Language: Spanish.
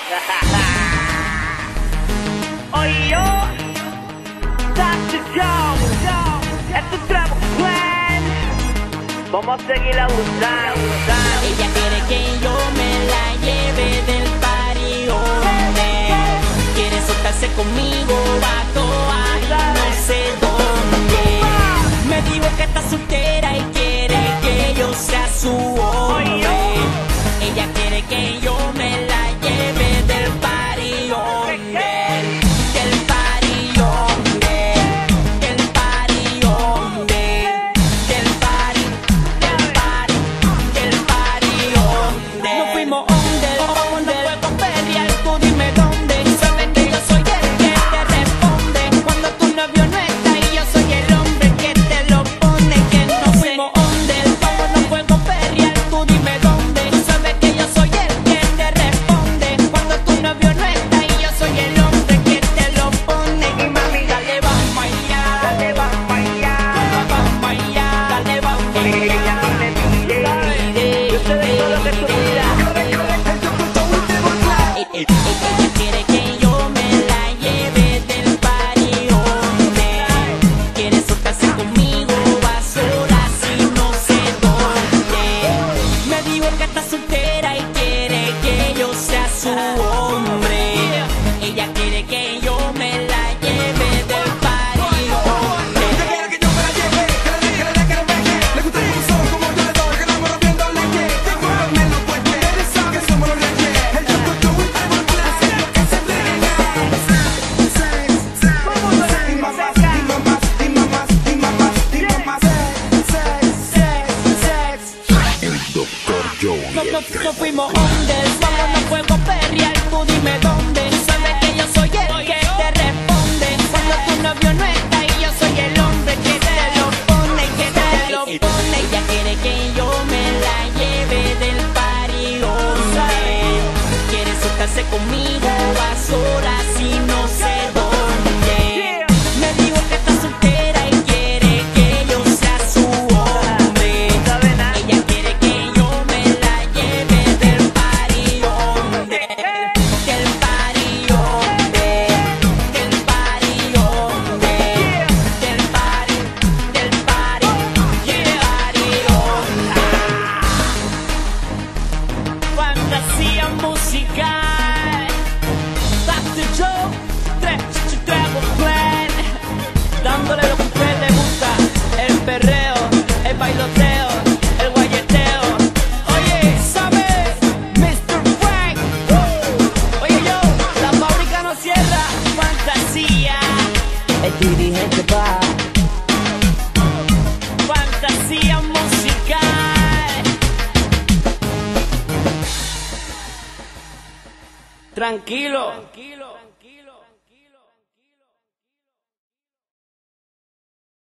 Oye yo, Dr. Joe, este Travel Plan, vamos a seguir abusando. Ella quiere que yo me la lleve del party donde quiere soltarse conmigo, va a toa y no sé dónde. Me dijo que está soltera y quiere que yo sea su hombre. Ella quiere que yo me la lleve del party donde. Ella quiere que yo me la lleve del party donde quiere soltarse conmigo, va sola si no sé dónde. Me dijo que está soltera y quiere que yo sea su hombre. Ella quiere que yo me la lleve del party donde. Ella quiere que yo me la lleve, que le deje, que le deje. Le gusta el solo como yo le doy, que estamos rompiendo la que me lo cuente, que somos los reyes. No fuimos hombres, vámonos fuego perrear, tú dime dónde. Sabes que yo soy el que te responde cuando tu novio no está y yo soy el hombre que te lo pone, que te lo pone. Ella quiere que yo me la lleve del party donde quiere soltarse conmigo, va sola si no sé dónde. Me dijo que está soltera y quiere que yo sea su hombre. Ella quiere que yo me la lleve del party donde, del party donde, del party donde, del party, del party, del party donde. Fantasía musical, Dr. Joe, Travel Plan, dándole lo que a usted le gusta, el perreo, el bailoteo, el guayeteo. Oye, ¿sabes? Mr. Frank, oye yo, la fábrica no cierra, fantasía. El dirigente va, fantasía musical. Tranquilo.